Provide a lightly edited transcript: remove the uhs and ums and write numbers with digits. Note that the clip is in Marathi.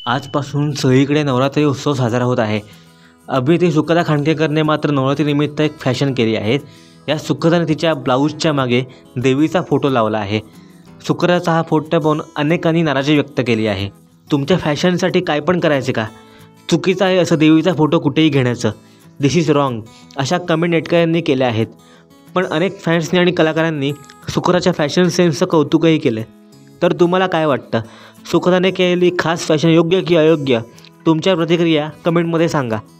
आजपासून सगळीकडे नवरात्री उत्सव साजरा होत आहे. अभिनेत्री सुखदा खांडेकरने मात्र नवरात्रीनिमित्त एक फॅशन केली आहे. या सुखदाने तिच्या ब्लाऊजच्या मागे देवीचा फोटो लावला आहे. सुखदाचा हा फोटो पाहून अनेकांनी नाराजी व्यक्त केली आहे. तुमच्या फॅशनसाठी काय पण करायचे का? चुकीचं आहे असं देवीचा फोटो कुठेही घेण्याचं. दिस इज रॉंग अशा कमेंट नेटकऱ्यांनी केल्या आहेत. पण अनेक फॅन्सनी आणि कलाकारांनी सुखदाच्या फॅशन सेन्सचं कौतुकही केलं. तर तुम्हाला काय वाटतं? सुखदाने केलेली खास फॅशन योग्य की अयोग्य? तुमच्या प्रतिक्रिया कमेंटमध्ये सांगा.